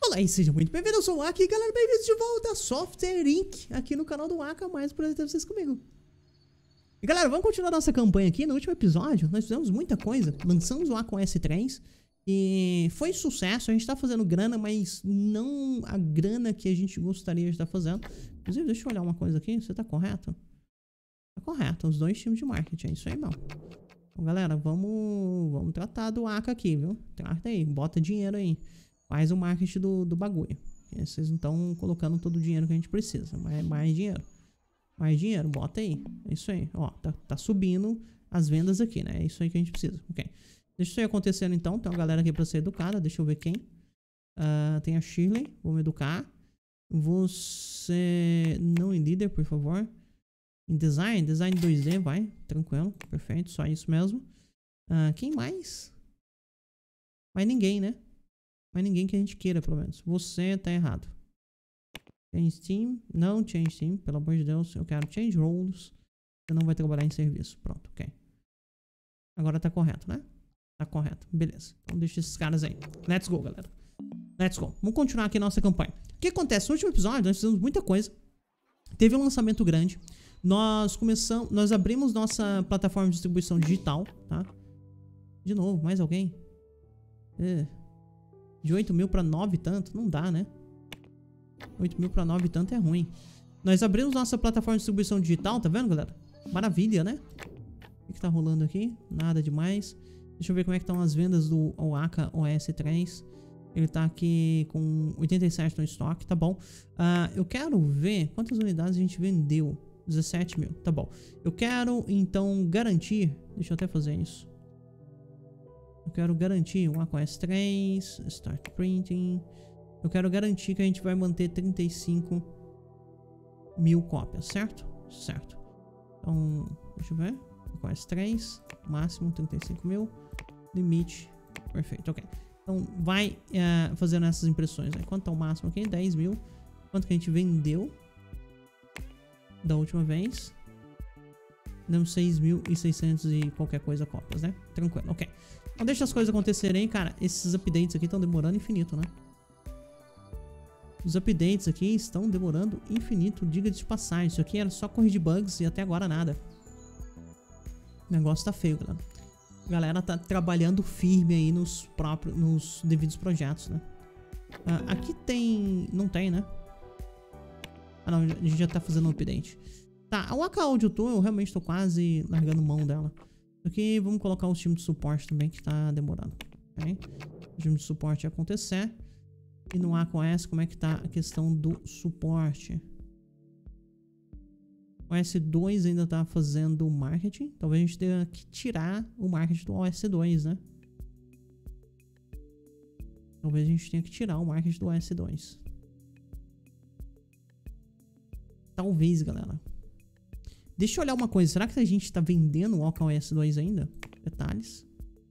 Olá e seja muito bem-vindo, eu sou o Aka e galera, bem-vindos de volta a Software Inc. Aqui no canal do Aka, mais prazer ter vocês comigo. E galera, vamos continuar nossa campanha aqui. No último episódio nós fizemos muita coisa, lançamos o Aka OS 3 e foi sucesso, a gente tá fazendo grana, mas não a grana que a gente gostaria de estar fazendo. Inclusive, deixa eu olhar uma coisa aqui, você tá correto? Tá correto, os dois times de marketing, é isso aí mesmo. Então galera, vamos tratar do Aka aqui, viu? Trata aí, bota dinheiro aí. Faz o marketing do bagulho. Vocês não estão colocando todo o dinheiro que a gente precisa. Mais dinheiro. Mais dinheiro, bota aí. É isso aí. Ó, tá subindo as vendas aqui, né? É isso aí que a gente precisa. Ok. Deixa isso aí acontecendo então. Tem uma galera aqui pra ser educada. Deixa eu ver quem. Tem a Shirley. Vou me educar. Você... Não em líder, por favor. Em design. Design 2D, vai. Tranquilo. Perfeito. Só isso mesmo. Quem mais? Mais ninguém, né? Mas ninguém que a gente queira, pelo menos. Você tá errado. Change team. Não change team. Pelo amor de Deus. Eu quero change roles. Você não vai trabalhar em serviço. Pronto, ok. Agora tá correto, né? Tá correto. Beleza. Então deixa esses caras aí. Let's go, galera. Let's go. Vamos continuar aqui a nossa campanha. O que acontece? No último episódio nós fizemos muita coisa. Teve um lançamento grande. Nós abrimos nossa plataforma de distribuição digital, tá? De novo, mais alguém? De 8 mil pra 9 e tanto, não dá, né? 8 mil pra 9 e tanto é ruim. Nós abrimos nossa plataforma de distribuição digital, tá vendo, galera? Maravilha, né? O que tá rolando aqui? Nada demais. Deixa eu ver como é que estão as vendas do Aka OS 3. Ele tá aqui com 87 no estoque, tá bom. Eu quero ver quantas unidades a gente vendeu. 17 mil, tá bom. Eu quero, então, garantir... Deixa eu até fazer isso. Eu quero garantir um Aka OS 3, Start Printing. Eu quero garantir que a gente vai manter 35 mil cópias, certo? Certo. Então, deixa eu ver. Aka OS 3, máximo 35 mil. Limite, perfeito, ok. Então, vai fazendo essas impressões. Né? Quanto é o máximo aqui? 10 mil. Quanto que a gente vendeu da última vez? Demos 6.600 e qualquer coisa cópias, né? Tranquilo, ok. Então deixa as coisas acontecerem, cara. Esses updates aqui estão demorando infinito, né? Os updates aqui estão demorando infinito, diga de passagem. Isso aqui era só corrigir bugs e até agora nada. O negócio tá feio, galera. A galera tá trabalhando firme aí nos devidos projetos, né? Aqui tem... Não tem, né? Ah, não. A gente já tá fazendo um update. Tá, a Aka Audio Tool eu realmente tô quase largando mão dela. Aqui vamos colocar os times de suporte também que tá demorando. Okay? O time de suporte ia acontecer. E no Aka OS como é que tá a questão do suporte? O OS2 ainda tá fazendo marketing. Talvez a gente tenha que tirar o marketing do OS2, né? Talvez a gente tenha que tirar o marketing do OS2. Talvez, galera. Deixa eu olhar uma coisa. Será que a gente tá vendendo o Aka OS 2 ainda? Detalhes.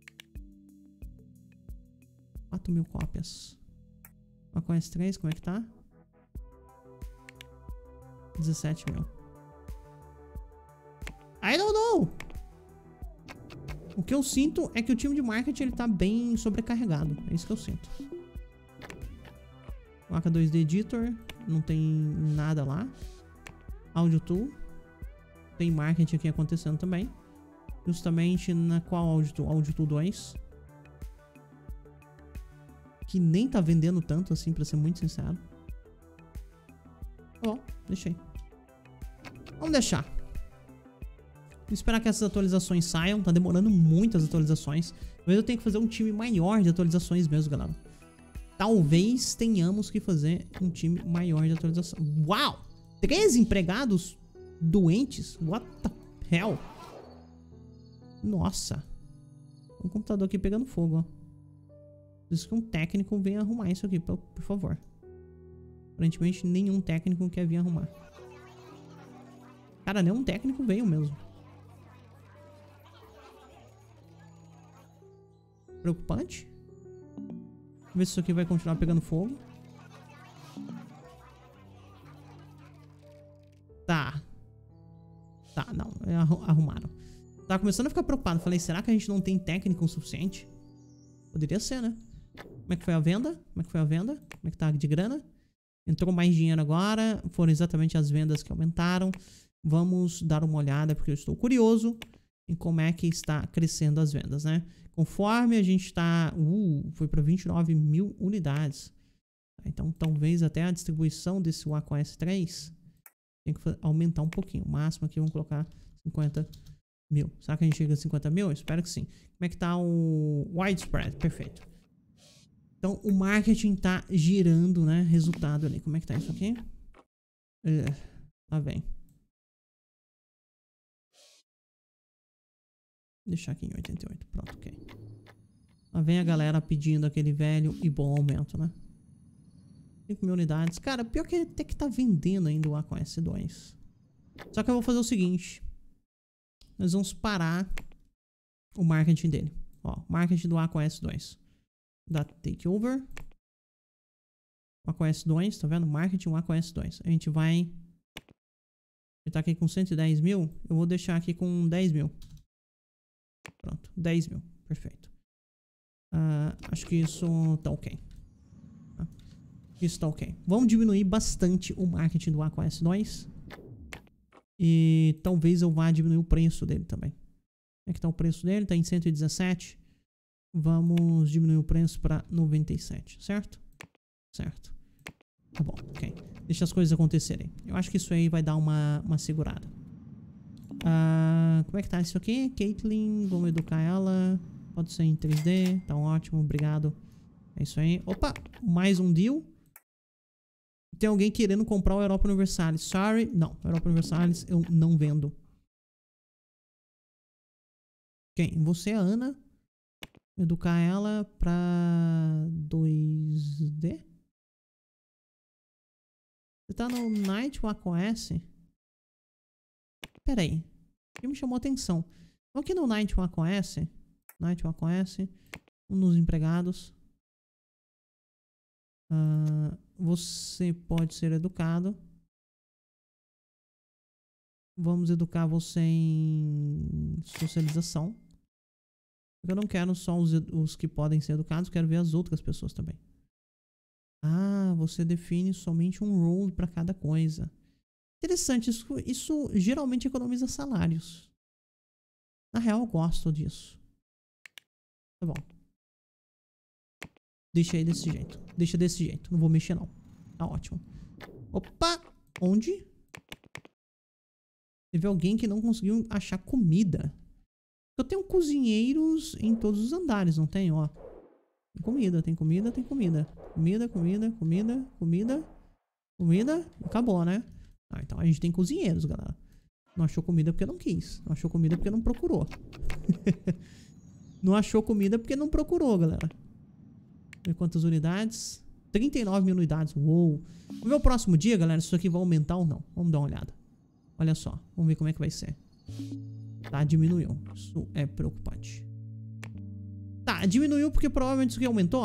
4 mil cópias. Aka OS 3, como é que tá? 17 mil. I don't know! O que eu sinto é que o time de marketing ele tá bem sobrecarregado. É isso que eu sinto. O Aka 2D Editor. Não tem nada lá. Audio Tool. Tem marketing aqui acontecendo também. Justamente na qual Audio Tool? Audio Tool 2. Que nem tá vendendo tanto assim, pra ser muito sincero. Ó, deixei. Vamos deixar. Vou esperar que essas atualizações saiam. Tá demorando muitas atualizações. Talvez eu tenha que fazer um time maior de atualizações mesmo, galera. Talvez tenhamos que fazer um time maior de atualização. Uau! 13 empregados doentes? What the hell? Nossa. Um computador aqui pegando fogo, ó. Preciso que um técnico venha arrumar isso aqui, por favor. Aparentemente nenhum técnico quer vir arrumar. Cara, nenhum técnico veio mesmo. Preocupante. Vamos ver se isso aqui vai continuar pegando fogo. Tá. Tá, não. Arrumaram. Tava começando a ficar preocupado. Falei, será que a gente não tem técnico o suficiente? Poderia ser, né? Como é que foi a venda? Como é que foi a venda? Como é que tá de grana? Entrou mais dinheiro agora. Foram exatamente as vendas que aumentaram. Vamos dar uma olhada, porque eu estou curioso em como é que está crescendo as vendas, né? Conforme a gente está... foi para 29 mil unidades. Então, talvez até a distribuição desse Wacom S3 tem que aumentar um pouquinho. O máximo aqui, vamos colocar 50 mil. Será que a gente chega a 50 mil? Eu espero que sim. Como é que tá o widespread? Perfeito. Então, o marketing tá girando, né? Resultado ali. Como é que tá isso aqui? Tá bem. Deixar aqui em 88. Pronto, ok. Lá vem a galera pedindo aquele velho e bom aumento, né? 5 mil unidades. Cara, pior que até que tá vendendo ainda o Wacom S2. Só que eu vou fazer o seguinte. Nós vamos parar o marketing dele. Ó, marketing do Wacom S2. Da Takeover. Wacom S2, tá vendo? Marketing Wacom S2. A gente vai... Ele tá aqui com 110 mil. Eu vou deixar aqui com 10 mil. Pronto, 10 mil. Perfeito. Acho que isso tá ok. Isso tá ok. Vamos diminuir bastante o marketing do Wacom S2. E talvez eu vá diminuir o preço dele também. Como é que tá o preço dele? Tá em 117. Vamos diminuir o preço para 97, certo? Certo. Tá bom, ok. Deixa as coisas acontecerem. Eu acho que isso aí vai dar uma segurada. Como é que tá isso aqui? Caitlyn, vamos educar ela. Pode ser em 3D. Tá ótimo, obrigado. É isso aí. Opa, mais um deal. Tem alguém querendo comprar o Europa Universalis. Sorry. Não, Europa Universalis eu não vendo. Quem? Você, a Ana. Educar ela pra 2D? Você tá no Night Wacom S? Pera aí. O que me chamou a atenção? Então aqui no Night Wacom S. Night Wacom S. Um dos empregados. Você pode ser educado. Vamos educar você em socialização. Eu não quero só os que podem ser educados, quero ver as outras pessoas também. Você define somente um role para cada coisa. Interessante, isso geralmente economiza salários. Na real, eu gosto disso. Tá bom. Deixa aí desse jeito. Deixa desse jeito. Não vou mexer, não. Tá ótimo. Opa! Onde? Teve alguém que não conseguiu achar comida. Eu tenho cozinheiros em todos os andares, não tem? Ó. Tem comida, tem comida, tem comida. Comida, comida, comida, comida. Comida. Acabou, né? Então a gente tem cozinheiros, galera. Não achou comida porque não quis. Não achou comida porque não procurou. Não achou comida porque não procurou, galera. Ver quantas unidades. 39 mil unidades. Uou. Vamos ver o próximo dia, galera. Se isso aqui vai aumentar ou não. Vamos dar uma olhada. Olha só. Vamos ver como é que vai ser. Tá, diminuiu. Isso é preocupante. Tá, diminuiu porque provavelmente isso aqui aumentou?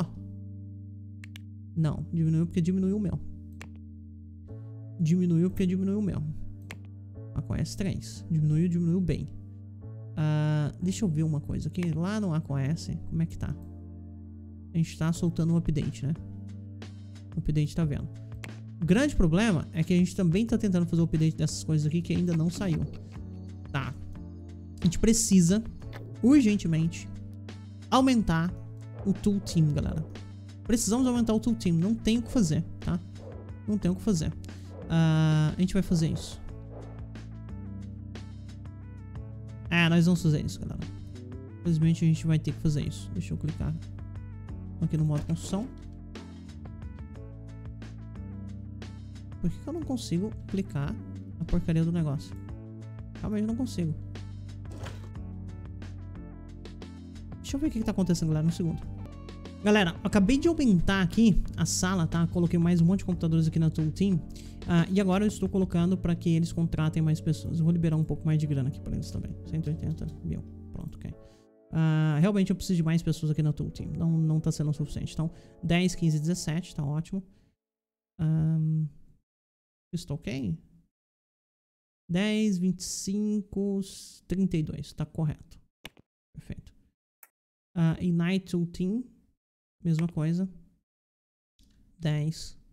Não, diminuiu porque diminuiu o meu. Diminuiu porque diminuiu o meu. Wacom S3. Diminuiu bem. Deixa eu ver uma coisa aqui. Lá no Wacom S, como é que tá? A gente tá soltando um update, né? O update tá vendo. O grande problema é que a gente também tá tentando fazer o update dessas coisas aqui que ainda não saiu. Tá. A gente precisa, urgentemente, aumentar o Tool Team, galera. Precisamos aumentar o Tool Team. Não tem o que fazer, tá? Não tem o que fazer. A gente vai fazer isso. Nós vamos fazer isso, galera. Infelizmente a gente vai ter que fazer isso. Deixa eu clicar aqui no modo construção. Por que eu não consigo clicar na porcaria do negócio? Realmente não consigo. Deixa eu ver o que tá acontecendo, galera, um segundo. Galera, eu acabei de aumentar aqui a sala, tá? Coloquei mais um monte de computadores aqui na Tool Team. E agora eu estou colocando para que eles contratem mais pessoas. Eu vou liberar um pouco mais de grana aqui para eles também. 180 mil. Pronto, ok. Realmente eu preciso de mais pessoas aqui na Tool Team. Não tá sendo o suficiente. Então, 10, 15, 17, tá ótimo. Estou ok? 10, 25, 32. Tá correto. Perfeito. Ignite Tool Team. mesma coisa. 10,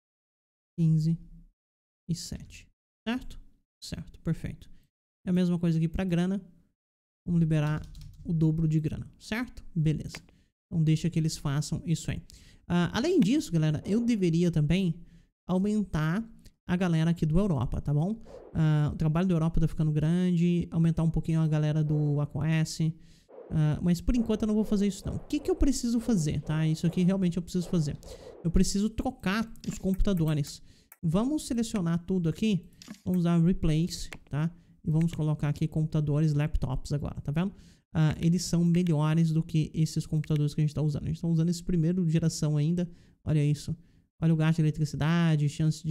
15 e 7. Certo? Certo, perfeito. É a mesma coisa aqui pra grana. Vamos liberar o dobro de grana, certo? Beleza. Então deixa que eles façam isso aí. Além disso, galera, eu deveria também aumentar a galera aqui do Europa, tá bom? O trabalho da Europa tá ficando grande, aumentar um pouquinho a galera do AQS. Mas por enquanto eu não vou fazer isso não. O que eu preciso fazer, tá? Isso aqui realmente eu preciso fazer. Eu preciso trocar os computadores. Vamos selecionar tudo aqui. Vamos dar replace, tá? E vamos colocar aqui computadores, laptops agora, tá vendo? Eles são melhores do que esses computadores que a gente está usando. A gente está usando esse primeiro geração ainda. Olha isso. Olha o gasto de eletricidade, chance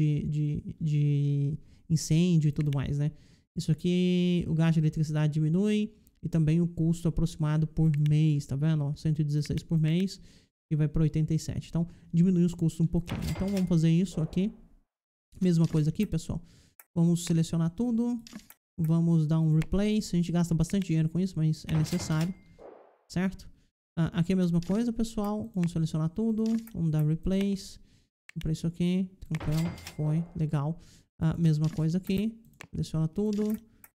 de incêndio e tudo mais, né? Isso aqui, o gasto de eletricidade diminui e também o custo aproximado por mês, tá vendo? Ó, 116 por mês e vai para 87. Então, diminui os custos um pouquinho. Então, vamos fazer isso aqui. Mesma coisa aqui, pessoal. Vamos selecionar tudo. Vamos dar um replace. A gente gasta bastante dinheiro com isso, mas é necessário. Certo? Aqui é a mesma coisa, pessoal. Vamos selecionar tudo. Vamos dar replace. Para isso aqui. Tranquilo. Foi. Legal. Mesma coisa aqui. Seleciona tudo.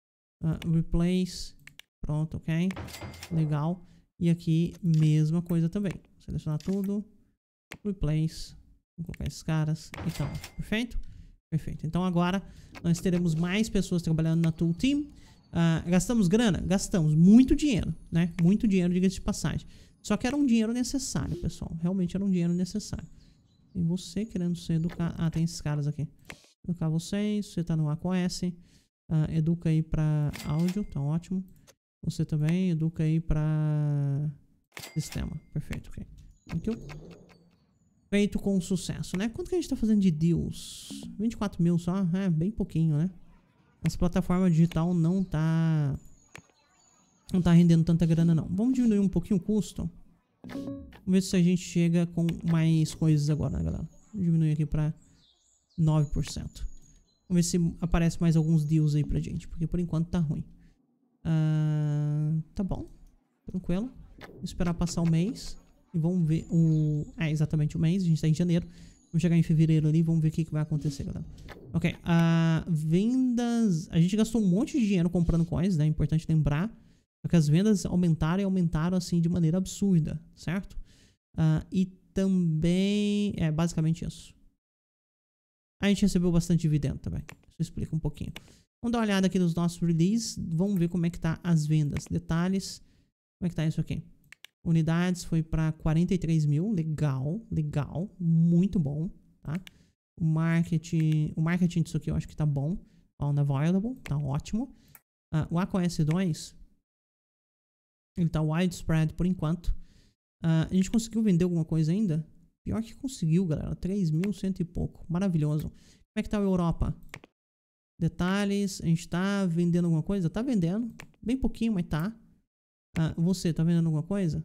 Replace. Pronto, ok. Legal. E aqui, mesma coisa também. Selecionar tudo. Replace. Vou colocar esses caras. Então, perfeito? Perfeito. Então agora nós teremos mais pessoas trabalhando na Tool Team. Gastamos grana? Gastamos. Muito dinheiro, né? Muito dinheiro, diga-se de passagem. Só que era um dinheiro necessário, pessoal. Realmente era um dinheiro necessário. E você querendo ser educar... tem esses caras aqui. Educar vocês. Você tá no AQS. Educa aí pra áudio. Tá ótimo. Você também. Educa aí pra sistema. Perfeito, ok. Thank you. Feito com sucesso, né? Quanto que a gente tá fazendo de deals? 24 mil só? É, bem pouquinho, né? Essa plataforma digital não tá rendendo tanta grana, não. Vamos diminuir um pouquinho o custo. Vamos ver se a gente chega com mais coisas agora, né, galera? Vou diminuir aqui pra 9%. Vamos ver se aparece mais alguns deals aí pra gente, porque por enquanto tá ruim. Tá bom. Tranquilo. Vou esperar passar o mês. E vamos ver exatamente o mês. A gente tá em janeiro. Vamos chegar em fevereiro ali. Vamos ver o que vai acontecer, galera. Ok. Vendas. A gente gastou um monte de dinheiro comprando coins, né? É importante lembrar. Porque as vendas aumentaram e aumentaram assim de maneira absurda, certo? E também... basicamente isso. A gente recebeu bastante dividendo também. Isso explica um pouquinho. Vamos dar uma olhada aqui nos nossos releases. Vamos ver como é que tá as vendas. Detalhes. Como é que tá isso aqui? Unidades foi para 43 mil. Legal, legal. Muito bom, tá? O marketing disso aqui eu acho que tá bom. Found available, tá ótimo. O AQS 2, ele tá widespread por enquanto. A gente conseguiu vender alguma coisa ainda? Pior que conseguiu, galera. 3.100 e pouco. Maravilhoso. Como é que tá a Europa? Detalhes. A gente tá vendendo alguma coisa? Tá vendendo. Bem pouquinho, mas tá. Você tá vendendo alguma coisa?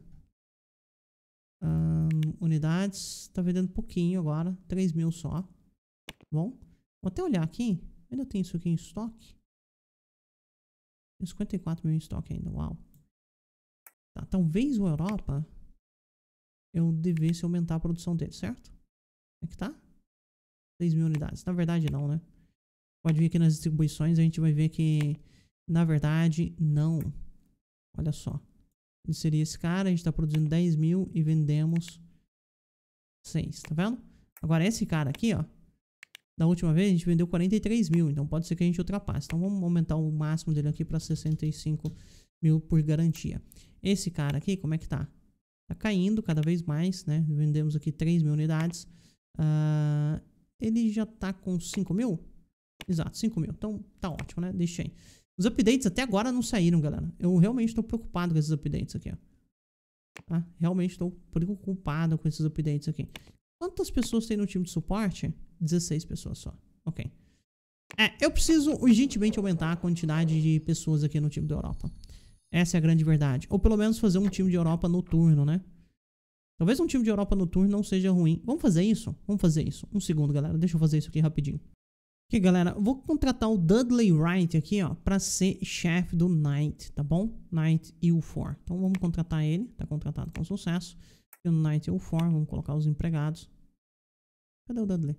Unidades. Tá vendendo pouquinho agora. 3 mil só. Bom. Vou até olhar aqui. Ainda tem isso aqui em estoque. Tem 54 mil em estoque ainda. Uau. Tá, talvez o Europa eu devesse aumentar a produção dele, certo? Como é que tá? 6 mil unidades. Na verdade não, né? Pode vir aqui nas distribuições. A gente vai ver que na verdade não. Olha só. Ele seria esse cara. A gente tá produzindo 10 mil e vendemos 6. Tá vendo? Agora esse cara aqui, ó. Da última vez a gente vendeu 43 mil. Então pode ser que a gente ultrapasse. Então vamos aumentar o máximo dele aqui para 65 mil por garantia. Esse cara aqui, como é que tá? Tá caindo cada vez mais, né? Vendemos aqui 3 mil unidades. Ele já tá com 5 mil? Exato, 5 mil. Então tá ótimo, né? Deixa aí. Os updates até agora não saíram, galera. Eu realmente tô preocupado com esses updates aqui, ó. Tá? Realmente tô preocupado com esses updates aqui. Quantas pessoas tem no time de suporte? 16 pessoas só. Ok. Eu preciso urgentemente aumentar a quantidade de pessoas aqui no time da Europa. Essa é a grande verdade. Ou pelo menos fazer um time de Europa noturno, né? Talvez um time de Europa noturno não seja ruim. Vamos fazer isso? Vamos fazer isso. Um segundo, galera. Deixa eu fazer isso aqui rapidinho. Aqui, galera. Eu vou contratar o Dudley Wright aqui, ó. Pra ser chefe do Night, tá bom? Night U4. Então vamos contratar ele. Tá contratado com sucesso. E no Night ou For, vamos colocar os empregados. Cadê o Dudley?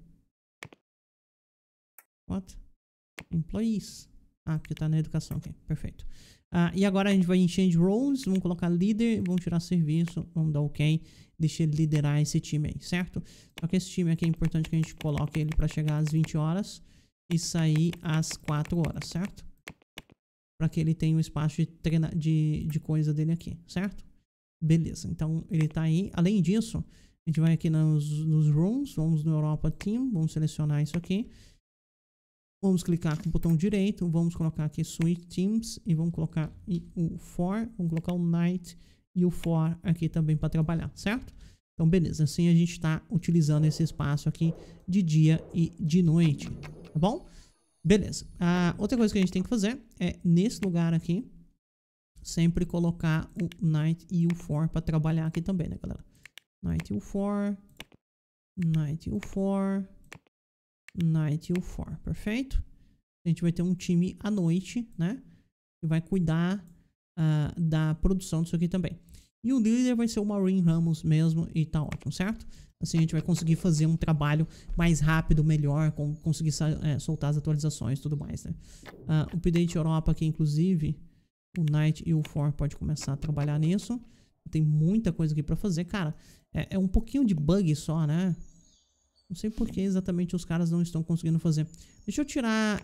What? Employees. Ah, porque tá na educação aqui. Perfeito. E agora a gente vai em Change Roles. Vamos colocar líder. Vamos tirar serviço. Vamos dar OK. Deixa ele liderar esse time aí, certo? Só que esse time aqui é importante que a gente coloque ele para chegar às 20 horas e sair às 4 horas, certo? Para que ele tenha um espaço de coisa dele aqui, certo? Beleza, então ele tá aí. Além disso, a gente vai aqui nos rooms, vamos no Europa Team, vamos selecionar isso aqui. Vamos clicar com o botão direito, vamos colocar aqui Switch Teams e vamos colocar o For, vamos colocar o Night e o For aqui também para trabalhar, certo? Então beleza, assim a gente está utilizando esse espaço aqui de dia e de noite, tá bom? Beleza, outra coisa que a gente tem que fazer é nesse lugar aqui sempre colocar o Night e o For para trabalhar aqui também, né, galera? Night e o For, Night e o For, Night e o For, perfeito? A gente vai ter um time à noite, né? Que vai cuidar da produção disso aqui também. E o líder vai ser o Maureen Ramos mesmo e tá ótimo, certo? Assim a gente vai conseguir fazer um trabalho mais rápido, melhor, conseguir soltar as atualizações e tudo mais, né? O Update Europa aqui, inclusive, o Night e o For pode começar a trabalhar nisso. Tem muita coisa aqui pra fazer, cara. É um pouquinho de bug só, né? Não sei por que exatamente os caras não estão conseguindo fazer. Deixa eu tirar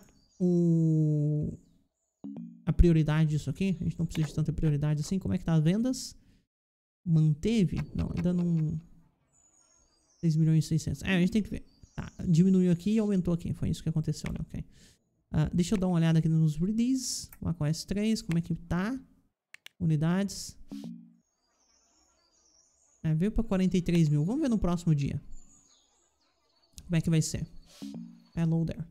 a prioridade disso aqui. A gente não precisa de tanta prioridade assim. Como é que tá as vendas? Manteve? Não, ainda não... 6 milhões e 600. A gente tem que ver. Tá, diminuiu aqui e aumentou aqui. Foi isso que aconteceu, né? Ok. Deixa eu dar uma olhada aqui nos release. O macOS 3, como é que tá? Unidades. Veio para 43 mil. Vamos ver no próximo dia. Como é que vai ser? Hello there.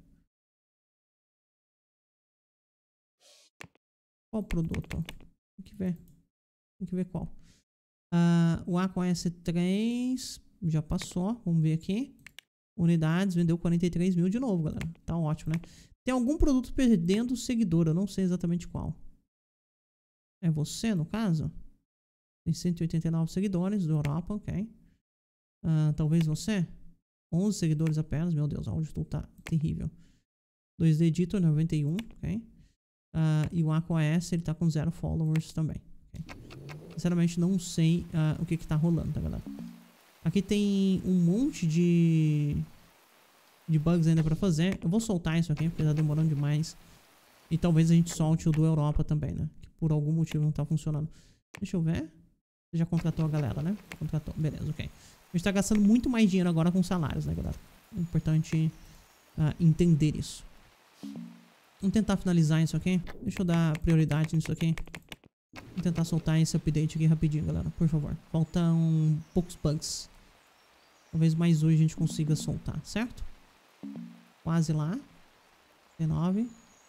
Qual produto? Tem que ver. Tem que ver qual. O macOS 3 já passou. Vamos ver aqui. Unidades, vendeu 43 mil de novo, galera. Tá ótimo, né? Tem algum produto perdendo seguidor. Eu não sei exatamente qual. É você, no caso? Tem 189 seguidores do Europa, ok. Talvez você? 11 seguidores apenas. Meu Deus, o áudio tá terrível. 2D Editor, 91, ok. E o macOS, ele tá com 0 followers também. Okay. Sinceramente, não sei o que tá rolando, tá, galera? Aqui tem um monte de bugs ainda pra fazer. Eu vou soltar isso aqui, porque tá demorando demais. E talvez a gente solte o do Europa também, né? Que por algum motivo não tá funcionando. Deixa eu ver. Você já contratou a galera, né? Contratou. Beleza, ok. A gente tá gastando muito mais dinheiro agora com salários, né, galera? É importante entender isso. Vamos tentar finalizar isso aqui. Deixa eu dar prioridade nisso aqui. Vou tentar soltar esse update aqui rapidinho, galera. Por favor. Faltam poucos bugs. Talvez mais hoje a gente consiga soltar, certo? Quase lá. 19.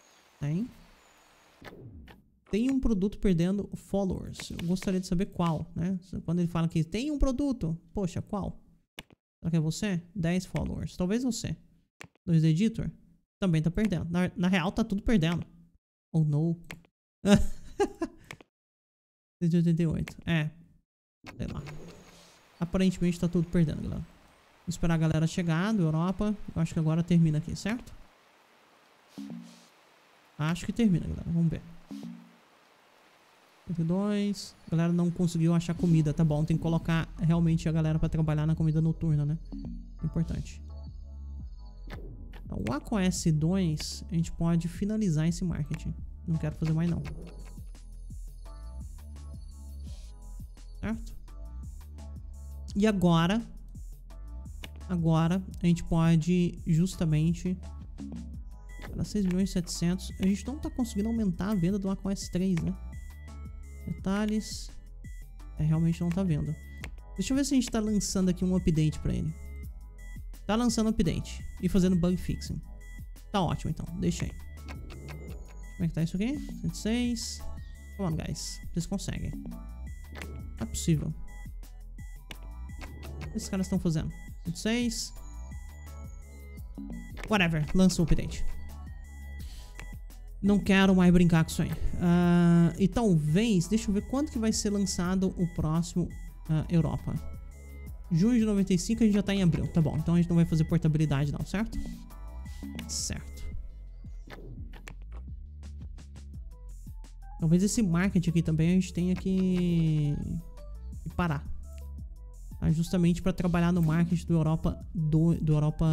Tem um produto perdendo followers. Eu gostaria de saber qual, né? Quando ele fala que tem um produto, poxa, qual? Será que é você? 10 followers. Talvez você. 2D Editor também tá perdendo. Na real, tá tudo perdendo. Oh, no. 188. Sei lá. Aparentemente tá tudo perdendo, galera. Vou esperar a galera chegar do Europa. Eu acho que agora termina aqui, certo? Acho que termina, galera. Vamos ver. 82. A galera não conseguiu achar comida. Tá bom, tem que colocar realmente a galera pra trabalhar na comida noturna, né? Importante. Então, o macOS 2, a gente pode finalizar esse marketing. Não quero fazer mais, não. Certo? E agora a gente pode justamente para 6 milhões e 700. A gente não tá conseguindo aumentar a venda do macOS 3, né? Detalhes. Realmente não tá vendo. Deixa eu ver se a gente tá lançando aqui um update pra ele. Tá lançando update e fazendo bug fixing. Tá ótimo, então. Deixa aí. Como é que tá isso aqui? 106. Come on, guys. Vocês conseguem. Não é possível. O que esses caras estão fazendo? 106. Whatever. Lança o update. Não quero mais brincar com isso aí. E talvez... Deixa eu ver quando que vai ser lançado o próximo Europa. Junho de 95 a gente já tá em abril. Tá bom, então a gente não vai fazer portabilidade não, certo? Certo. Talvez esse marketing aqui também a gente tenha que parar. Tá? Justamente para trabalhar no marketing do Europa... Do Europa...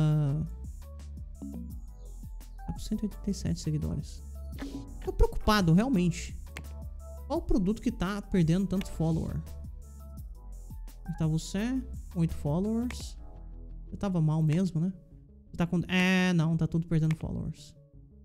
Tá com 187 seguidores. Tô preocupado, realmente. Qual o produto que tá perdendo tanto follower? Aqui tá você, 8 followers. Você tava mal mesmo, né? Você tá com... não, tá tudo perdendo followers.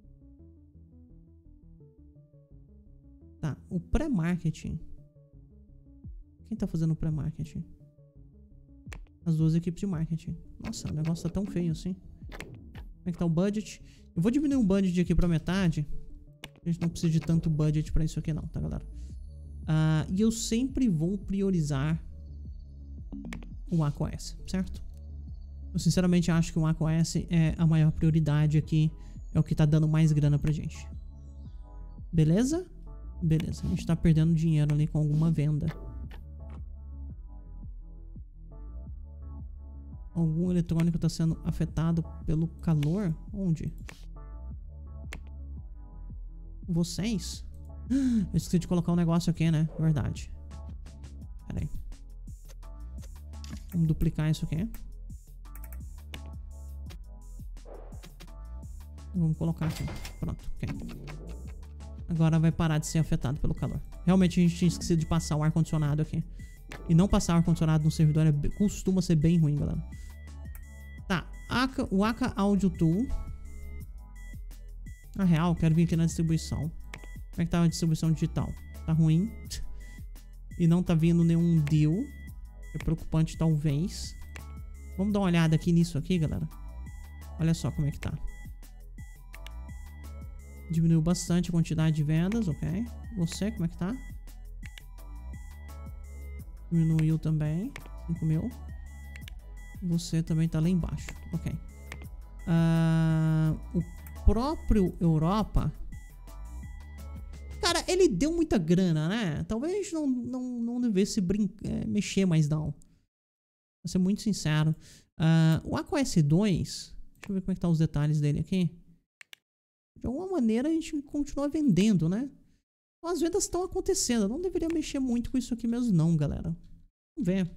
Tá, o pré-marketing. Quem tá fazendo o pré-marketing? As duas equipes de marketing. Nossa, o negócio tá tão feio assim. Como é que tá o budget? Eu vou diminuir o budget aqui pra metade. A gente não precisa de tanto budget pra isso aqui não, tá, galera? E eu sempre vou priorizar o macOS, certo? Eu sinceramente acho que o macOS é a maior prioridade aqui. É o que tá dando mais grana pra gente. Beleza? Beleza, a gente tá perdendo dinheiro ali com alguma venda. Algum eletrônico tá sendo afetado pelo calor? Onde? Vocês? Eu esqueci de colocar um negócio aqui, né? Verdade. Pera aí. Vamos duplicar isso aqui. Vamos colocar aqui. Pronto, ok. Agora vai parar de ser afetado pelo calor. Realmente a gente tinha esquecido de passar o ar-condicionado aqui. E não passar o ar-condicionado no servidor costuma ser bem ruim, galera. Tá, o Aka Audio Tool. Na real, quero vir aqui na distribuição. Como é que tá a distribuição digital? Tá ruim. E não tá vindo nenhum deal. É preocupante, talvez. Vamos dar uma olhada aqui nisso aqui, galera. Olha só como é que tá. Diminuiu bastante a quantidade de vendas, ok. Você, como é que tá? Diminuiu também. 5 mil. Você também tá lá embaixo, ok. O próprio Europa... Cara, ele deu muita grana, né? Talvez não devesse mexer mais não. Vou ser muito sincero. O macOS 2... Deixa eu ver como é que tá os detalhes dele aqui. De alguma maneira a gente continua vendendo, né? Então, as vendas estão acontecendo. Eu não deveria mexer muito com isso aqui mesmo não, galera. Vamos ver.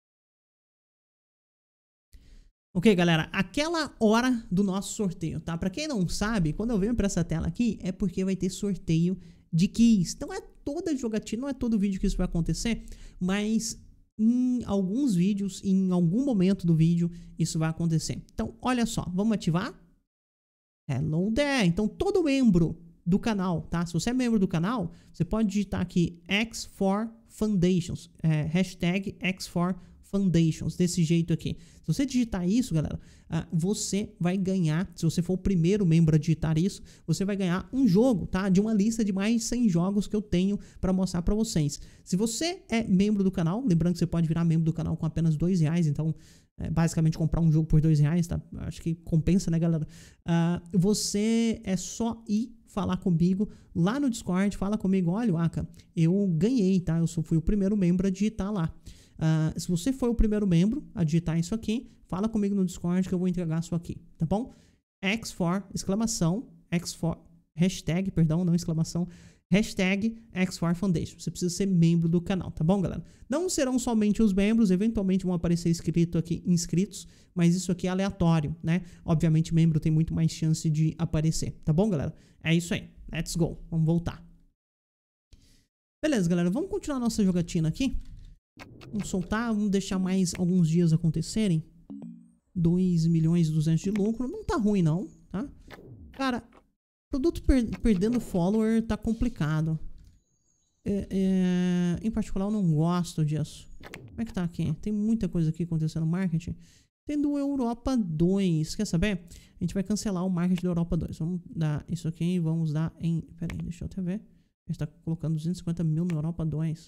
Ok, galera. Aquela hora do nosso sorteio, tá? Pra quem não sabe, quando eu venho pra essa tela aqui, é porque vai ter sorteio de keys. Não é toda jogatina, não é todo vídeo que isso vai acontecer, mas em alguns vídeos, em algum momento do vídeo, isso vai acontecer. Então, olha só. Vamos ativar? Hello there! Então, todo membro do canal, tá? Se você é membro do canal, você pode digitar aqui X4Foundations, hashtag X4Foundations, desse jeito aqui. Se você digitar isso, galera, você vai ganhar, se você for o primeiro membro a digitar isso, você vai ganhar um jogo, tá? De uma lista de mais de 100 jogos que eu tenho para mostrar para vocês. Se você é membro do canal, lembrando que você pode virar membro do canal com apenas R$2, então... basicamente comprar um jogo por R$2, tá? Acho que compensa, né, galera? Você é só ir falar comigo lá no Discord, fala comigo, olha, Aka, eu ganhei, tá? Eu fui o primeiro membro a digitar lá. Se você for o primeiro membro a digitar isso aqui, fala comigo no Discord que eu vou entregar isso aqui, tá bom? X4, exclamação, X4, hashtag, perdão, não exclamação, hashtag X4Foundation. Você precisa ser membro do canal, tá bom, galera? Não serão somente os membros, eventualmente vão aparecer escrito aqui inscritos, mas isso aqui é aleatório, né? Obviamente, membro tem muito mais chance de aparecer, tá bom, galera? É isso aí. Let's go. Vamos voltar. Beleza, galera. Vamos continuar nossa jogatina aqui. Vamos soltar, vamos deixar mais alguns dias acontecerem. 2.200.000 de lucro. Não tá ruim, não, tá? Cara... Produto perdendo follower tá complicado. Em particular, eu não gosto disso. Como é que tá aqui? Tem muita coisa aqui acontecendo no marketing. Tem do Europa 2. Quer saber? A gente vai cancelar o marketing do Europa 2. Vamos dar isso aqui e vamos dar em... Pera aí, deixa eu até ver. A gente tá colocando 250 mil no Europa 2.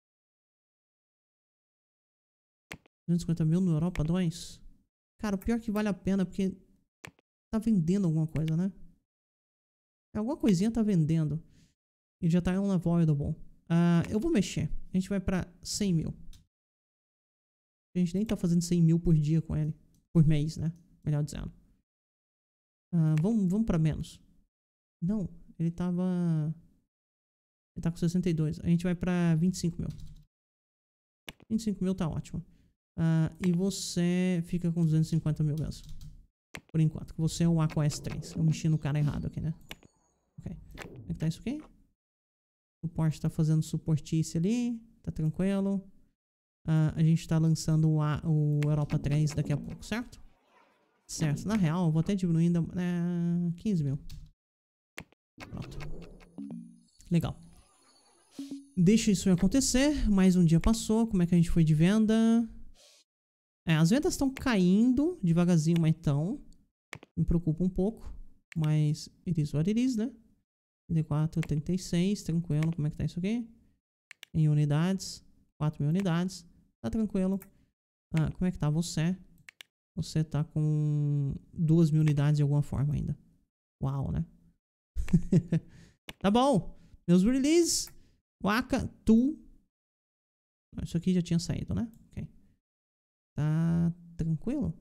250 mil no Europa 2? Cara, o pior é que vale a pena porque tá vendendo alguma coisa, né? Alguma coisinha tá vendendo. E já tá unavoidable. Eu vou mexer. A gente vai pra 100 mil. A gente nem tá fazendo 100 mil por dia com ele. Por mês, né? Melhor dizendo. Vamos pra menos. Não, ele tava... Ele tá com 62. A gente vai pra 25 mil. 25 mil tá ótimo. E você fica com 250 mil mesmo. Por enquanto. Você é o AQS 3. Eu mexi no cara errado aqui, né? Ok. Como é que tá isso aqui? O suporte tá fazendo suportice ali. Tá tranquilo. A gente tá lançando o Europa 3 daqui a pouco, certo? Certo. Na real, eu vou até diminuir ainda 15 mil. Pronto. Legal. Deixa isso acontecer. Mais um dia passou. Como é que a gente foi de venda? As vendas estão caindo devagarzinho, mas estão. Me preocupa um pouco. Mas it is what it is, né? 34, 36. Tranquilo. Como é que tá isso aqui? Em unidades. 4 mil unidades. Tá tranquilo. Como é que tá você? Você tá com 2 mil unidades de alguma forma ainda. Uau, né? Tá bom. Meus releases. Waka, tu. Isso aqui já tinha saído, né? Ok. Tá tranquilo?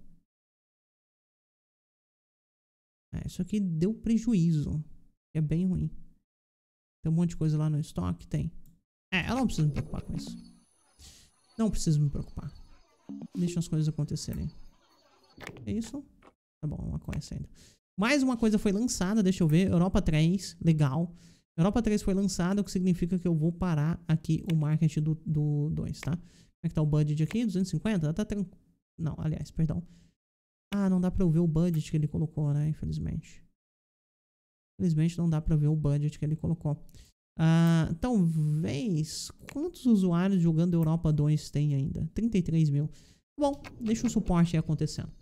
Isso aqui deu prejuízo. É bem ruim. Tem um monte de coisa lá no estoque? Tem. Eu não preciso me preocupar com isso. Não preciso me preocupar. Deixa as coisas acontecerem. É isso? Tá bom, uma coisa ainda. Mais uma coisa foi lançada, deixa eu ver. Europa 3, legal. Europa 3 foi lançada, o que significa que eu vou parar aqui o market do 2, tá? Como é que tá o budget aqui? 250? Tá tranquilo. Não, aliás, perdão. Não dá pra eu ver o budget que ele colocou, né? Infelizmente. Infelizmente não dá pra ver o budget que ele colocou. Talvez... Quantos usuários jogando Europa 2 tem ainda? 33 mil. Bom, deixa o suporte aí acontecendo.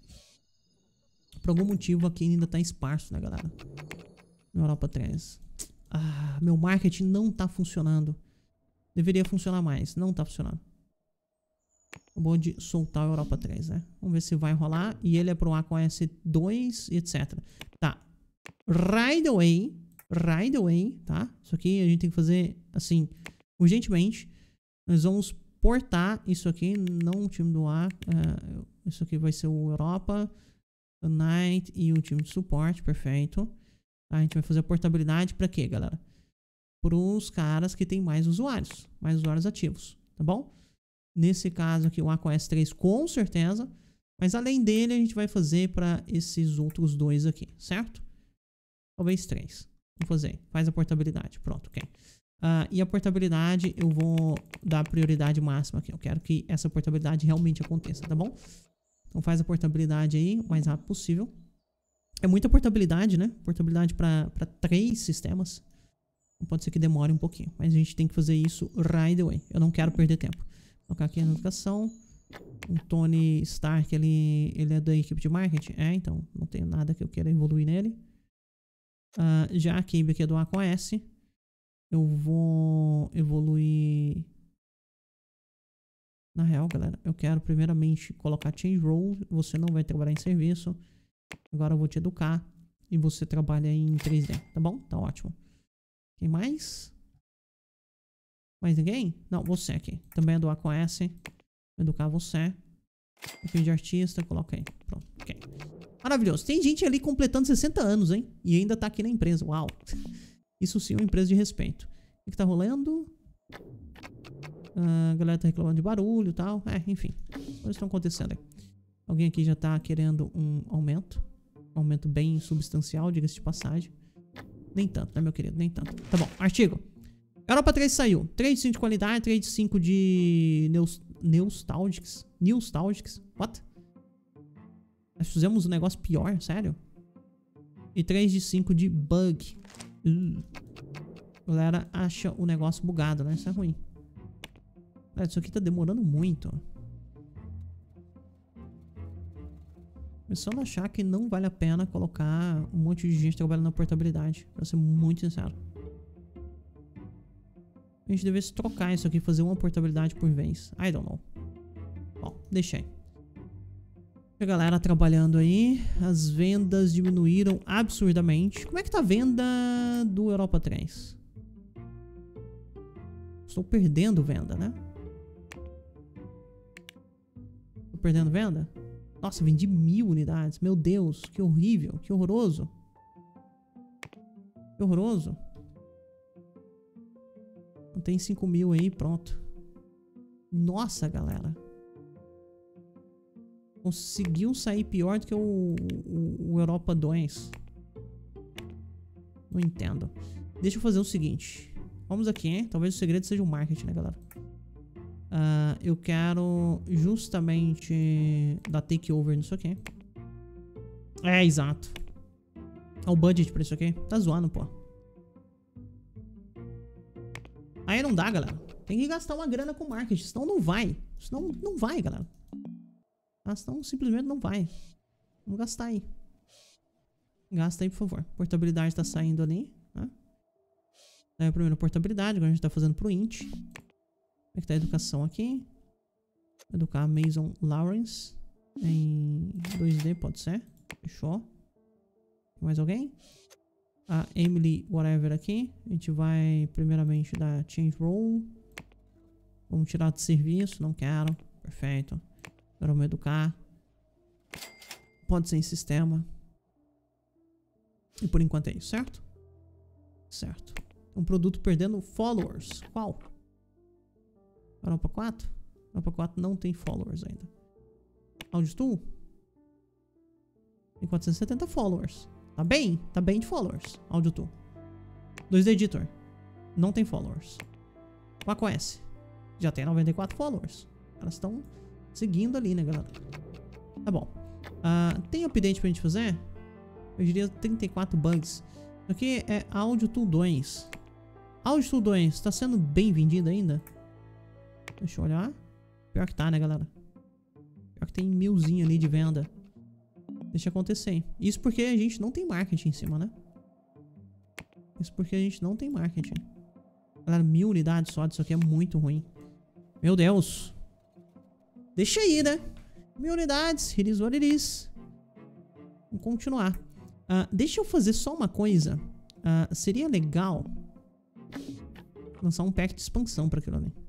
Por algum motivo aqui ainda tá esparso, né, galera? No Europa 3. Meu marketing não tá funcionando. Deveria funcionar mais. Não tá funcionando. Acabou de soltar o Europa 3, né? Vamos ver se vai rolar. E ele é pro AQS 2 e etc. Tá. Right away, tá? Isso aqui a gente tem que fazer, assim, urgentemente. Nós vamos portar isso aqui, não o time do ar. Isso aqui vai ser o Europa, o Night e o time de suporte, perfeito. A gente vai fazer a portabilidade pra quê, galera? Para os caras que tem mais usuários ativos, tá bom? Nesse caso aqui, o AQS 3 com certeza. Mas além dele, a gente vai fazer para esses outros dois aqui, certo? Talvez 3. Vamos fazer. Faz a portabilidade. Pronto, ok. E a portabilidade eu vou dar prioridade máxima aqui. Eu quero que essa portabilidade realmente aconteça, tá bom? Então faz a portabilidade aí o mais rápido possível. É muita portabilidade, né? Portabilidade para 3 sistemas. Pode ser que demore um pouquinho. Mas a gente tem que fazer isso right away. Eu não quero perder tempo. Vou colocar aqui a notificação. O Tony Stark, ele é da equipe de marketing? Então não tem nada que eu queira evoluir nele. Já a Kibe aqui é do AQS. Eu vou evoluir... Na real, galera, eu quero primeiramente colocar Change Role. Você não vai trabalhar em serviço. Agora eu vou te educar. E você trabalha em 3D, tá bom? Tá ótimo. Quem mais? Mais ninguém? Não, você aqui. Também é do AQS. Vou educar você. Perfil de artista, coloca aí. Pronto, ok. Maravilhoso. Tem gente ali completando 60 anos, hein? E ainda tá aqui na empresa. Uau. Isso sim é uma empresa de respeito. O que tá rolando? A galera tá reclamando de barulho e tal. Enfim. Coisas estão acontecendo aí. Alguém aqui já tá querendo um aumento. Um aumento bem substancial, diga-se de passagem. Nem tanto, né, meu querido? Nem tanto. Tá bom, artigo. Europa 3 saiu. 3 de 5 de qualidade, 3 de 5 de Nostalgics. What? Nós fizemos um negócio pior, sério? E 3 de 5 de bug. A galera acha o negócio bugado, né? Isso é ruim. Isso aqui tá demorando muito. Começando a achar que não vale a pena colocar um monte de gente trabalhando na portabilidade. Pra ser muito sincero. A gente devesse trocar isso aqui, fazer uma portabilidade por vez. I don't know. Bom, deixei. A galera trabalhando aí. As vendas diminuíram absurdamente. Como é que tá a venda do Europa 3? Estou perdendo venda, né? Tô perdendo venda? Nossa, vendi 1000 unidades. Meu Deus, que horrível, que horroroso. Que horroroso. Não tem 5.000 aí, pronto. Nossa, galera. Conseguiu sair pior do que o Europa 2. Não entendo. Deixa eu fazer o seguinte. Vamos aqui, hein? Talvez o segredo seja o marketing, né, galera? Eu quero justamente dar takeover nisso aqui. É, exato. Olha o budget pra isso aqui. Tá zoando, pô. Aí não dá, galera. Tem que gastar uma grana com marketing, senão não vai. Senão não vai, galera. Senão simplesmente não vai. Vamos gastar aí. Gasta aí, por favor. Portabilidade tá saindo ali, né? Daí a primeira portabilidade, agora a gente tá fazendo pro int. Como é que tá a educação aqui? Educar a Mason Lawrence em 2D, pode ser? Fechou. Mais alguém? A Emily whatever aqui. A gente vai primeiramente dar change role. Vamos tirar de serviço, não quero. Perfeito. Agora vamos educar. Pode ser em sistema. E por enquanto é isso, certo? Certo. Um produto perdendo followers. Qual? Europa 4? Europa 4 não tem followers ainda. Audio Tool? Tem 470 followers. Tá bem de followers. Audio Tool. 2D Editor. Não tem followers. macOS. Já tem 94 followers. Elas estão seguindo ali, né, galera? Tá bom. Tem update pra gente fazer? Eu diria 34 bugs. Aqui é Audio Tool 2. Audio Tool 2 tá sendo bem vendido ainda? Deixa eu olhar. Pior que tá, né, galera? Pior que tem 1000zinho ali de venda. Deixa acontecer. Isso porque a gente não tem marketing em cima, né? Isso porque a gente não tem marketing. Galera, 1000 unidades só disso aqui é muito ruim. Meu Deus. Deixa aí, né? 1000 unidades. It is what it is. Vamos continuar. Deixa eu fazer só uma coisa. Seria legal lançar um pack de expansão para aquilo ali.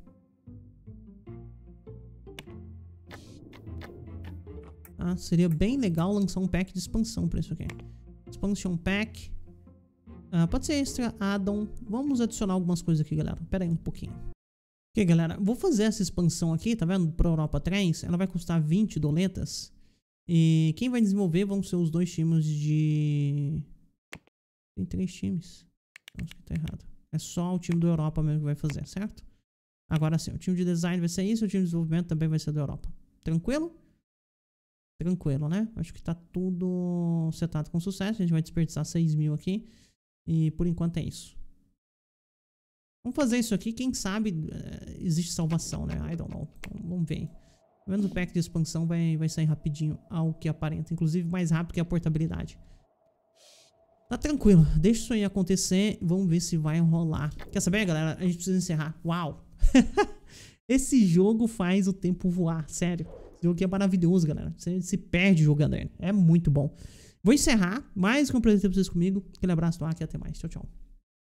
Seria bem legal lançar um pack de expansão para isso aqui. Expansion pack. Pode ser extra, add-on. Vamos adicionar algumas coisas aqui, galera. Pera aí um pouquinho. Ok, galera. Vou fazer essa expansão aqui, tá vendo? Para Europa 3. Ela vai custar 20 doletas. E quem vai desenvolver vão ser os dois times de... Tem 3 times. Acho que tá errado. É só o time da Europa mesmo que vai fazer, certo? Agora sim, o time de design vai ser isso. O time de desenvolvimento também vai ser da Europa. Tranquilo? Tranquilo, né? Acho que tá tudo setado com sucesso. A gente vai desperdiçar 6.000 aqui. E por enquanto é isso. Vamos fazer isso aqui. Quem sabe existe salvação, né? I don't know. Vamos ver. Pelo menos o pack de expansão vai sair rapidinho ao que aparenta. Inclusive mais rápido que a portabilidade. Tá tranquilo. Deixa isso aí acontecer. Vamos ver se vai rolar. Quer saber, galera? A gente precisa encerrar. Uau! Esse jogo faz o tempo voar. Sério. Esse jogo aqui é maravilhoso, galera. Você se perde jogando ele. É muito bom. Vou encerrar. Mais que um prazer ter vocês comigo. Aquele abraço do Aki e até mais. Tchau, tchau.